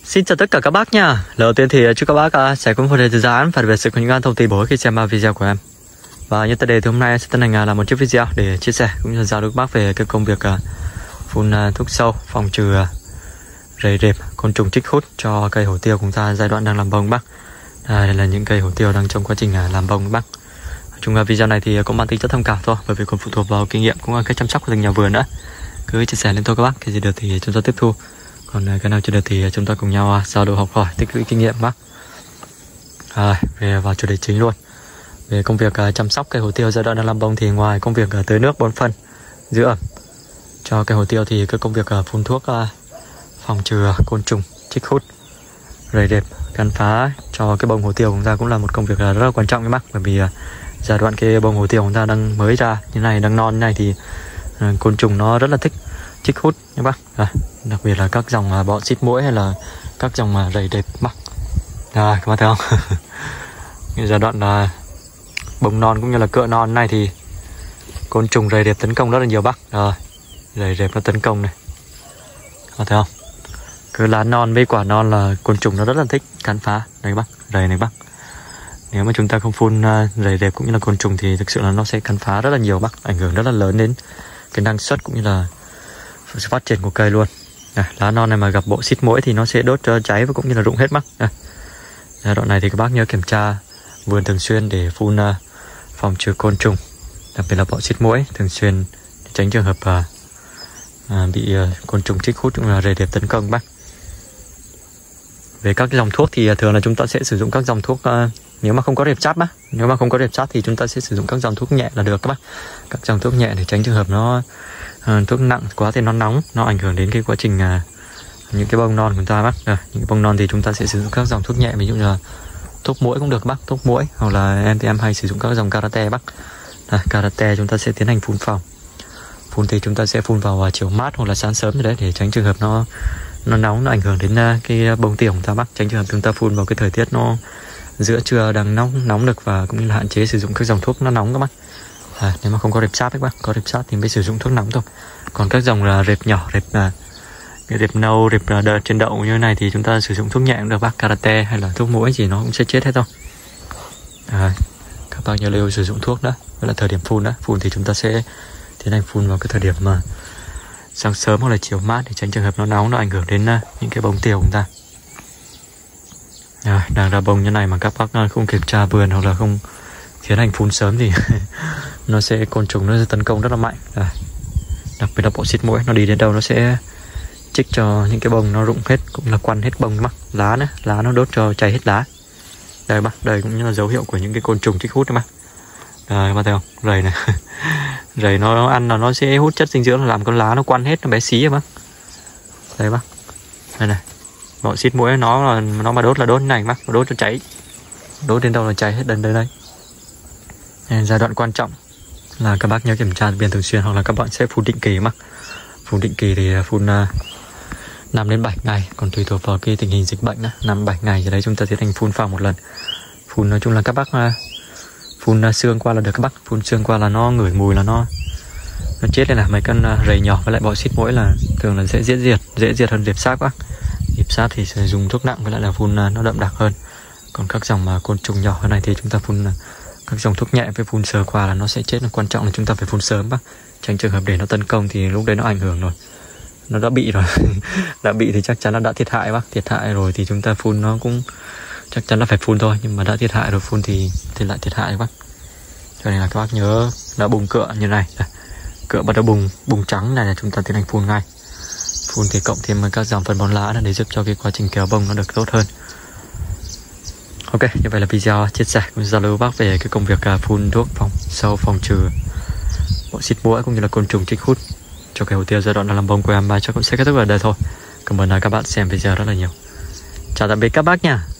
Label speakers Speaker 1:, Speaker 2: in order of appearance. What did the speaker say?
Speaker 1: Xin chào tất cả các bác nha. Lần đầu tiên thì chúc các bác sẽ cũng có thể thư giãn và về sự có những thông tin bổ ích khi xem video của em. Và như tựa đề thì hôm nay sẽ tiến hành làm một chiếc video để chia sẻ cũng như giao lưu các bác về cái công việc phun thuốc sâu phòng trừ rầy rệp, côn trùng chích hút cho cây hổ tiêu của chúng ta giai đoạn đang làm bông bác. Đây là những cây hổ tiêu đang trong quá trình làm bông các bác. Trong video này thì cũng mang tính chất tham khảo thôi, bởi vì còn phụ thuộc vào kinh nghiệm cũng là cách chăm sóc của từng nhà vườn nữa. Cứ chia sẻ lên thôi các bác, cái gì được thì chúng ta tiếp thu, còn cái nào chưa được thì chúng ta cùng nhau giao lưu học hỏi, tích lũy kinh nghiệm bác. Về vào chủ đề chính luôn. Về công việc chăm sóc cây hồ tiêu giai đoạn đang làm bông thì ngoài công việc tưới nước bón phân giữ ẩm cho cây hồ tiêu thì cái công việc phun thuốc phòng trừ côn trùng chích hút rầy rệp cắn phá cho cái bông hồ tiêu của chúng ta cũng là một công việc rất là quan trọng các bác. Bởi vì giai đoạn cái bông hồ tiêu của chúng ta đang mới ra như này, đang non như này thì côn trùng nó rất là thích chích hút nhé bác. Đặc biệt là các dòng bọ xít muỗi hay là các dòng rầy rệp bác. Các bác thấy không? Giai đoạn bông non cũng như là cựa non này thì côn trùng rầy rệp tấn công rất là nhiều bác. Rầy rệp nó tấn công này, các bác thấy không? Cứ lá non với quả non là côn trùng nó rất là thích cắn phá đấy bác, rầy này bác. Nếu mà chúng ta không phun rầy rệp cũng như là côn trùng thì thực sự là nó sẽ cắn phá rất là nhiều bác, ảnh hưởng rất là lớn đến cái năng suất cũng như là sự phát triển của cây luôn. Lá non này mà gặp bộ xít muỗi thì nó sẽ đốt cháy và cũng như là rụng hết bác. Giai đoạn này thì các bác nhớ kiểm tra vườn thường xuyên để phun phòng trừ côn trùng, đặc biệt là bọ xít muỗi thường xuyên để tránh trường hợp bị côn trùng chích hút cũng là rầy rệp tấn công bác. Về các dòng thuốc thì thường là chúng ta sẽ sử dụng các dòng thuốc nếu mà không có rệp sắt bác. Nếu mà không có rệp sắt thì chúng ta sẽ sử dụng các dòng thuốc nhẹ là được các bác. Các dòng thuốc nhẹ để tránh trường hợp nó thuốc nặng quá thì nó nóng, nó ảnh hưởng đến cái quá trình những cái bông non của chúng ta bác. Những cái bông non thì chúng ta sẽ sử dụng các dòng thuốc nhẹ, ví dụ như là thuốc muỗi cũng được bác, thuốc muỗi, hoặc là em thì em hay sử dụng các dòng karate bác. Karate chúng ta sẽ tiến hành phun phòng. Phun thì chúng ta sẽ phun vào chiều mát hoặc là sáng sớm như đấy để tránh trường hợp nó nóng, nó ảnh hưởng đến cái bông tiêu của chúng ta bác. Tránh trường hợp chúng ta phun vào cái thời tiết nó giữa trưa đang nóng nực và cũng như là hạn chế sử dụng các dòng thuốc nó nóng các bác. Nếu mà không có rệp sắt các bác, có rệp sắt thì mới sử dụng thuốc nóng thôi. Còn các dòng là rệp nhỏ, rệp nâu, rệp trên đậu như thế này thì chúng ta sử dụng thuốc nhẹ cũng được bác. Karate hay là thuốc muỗi gì nó cũng sẽ chết hết thôi. Các bác nhớ lưu sử dụng thuốc nữa. Đó là thời điểm phun đó. Phun thì chúng ta sẽ tiến hành phun vào cái thời điểm mà sáng sớm hoặc là chiều mát để tránh trường hợp nó nóng, nó ảnh hưởng đến những cái bông tiêu của chúng ta. Đang ra bông như này mà các bác không kiểm tra vườn hoặc là không tiến hành phun sớm thì nó sẽ côn trùng nó sẽ tấn công rất là mạnh. Đặc biệt là bọ xít muỗi nó đi đến đâu nó sẽ chích cho những cái bông nó rụng hết, cũng là quăn hết bông bác. Lá nữa, lá nó đốt cho cháy hết lá. Đây bác, đây cũng như là dấu hiệu của những cái côn trùng chích hút đấy bác. Các bạn thấy không? Rầy này. Rầy nó ăn là nó sẽ hút chất dinh dưỡng, làm con lá nó quăn hết, nó bé xí rồi bác. Đây bác. Đây này. Bọ xít muỗi nó mà đốt là đốt này bác, nó đốt cho cháy. Đốt đến đâu là cháy hết đây. Giai đoạn quan trọng là các bác nhớ kiểm tra vườn thường xuyên hoặc là các bạn sẽ phun định kỳ bác. Phun định kỳ thì phun 5 đến 7 ngày, còn tùy thuộc vào cái tình hình dịch bệnh đó, 5-7 ngày thì đấy chúng ta tiến hành phun phòng một lần. Phun nói chung là các bác phun xương qua là được các bác, phun xương qua là nó ngửi mùi là nó chết lên. Là mấy con rầy nhỏ với lại bọ xít muỗi là thường là sẽ dễ diệt hơn rệp sắt bác. Rệp sắt thì sẽ dùng thuốc nặng với lại là phun nó đậm đặc hơn. Còn các dòng côn trùng nhỏ này thì chúng ta phun các dòng thuốc nhẹ với phun sờ qua là nó sẽ chết. Quan trọng là chúng ta phải phun sớm bác, tránh trường hợp để nó tấn công thì lúc đấy nó ảnh hưởng rồi, nó đã bị rồi. Đã bị thì chắc chắn là đã thiệt hại bác. Thiệt hại rồi thì chúng ta phun nó cũng chắc chắn là phải phun thôi, nhưng mà đã thiệt hại rồi phun thì lại thiệt hại bác. Cho nên là các bác nhớ đã bùng cựa như này, cựa bắt đầu bùng trắng này là chúng ta tiến hành phun ngay. Phun thì cộng thêm các dòng phân bón lá để giúp cho cái quá trình kéo bông nó được tốt hơn. Ok, như vậy là video chia sẻ cũng giao lưu bác về cái công việc phun thuốc phòng sâu phòng trừ bọ xít muỗi cũng như là côn trùng chích hút cho cây hồ tiêu giai đoạn đang làm bông của em. Và chắc cũng sẽ kết thúc ở đây thôi. Cảm ơn các bạn xem video rất là nhiều. Chào tạm biệt các bác nha.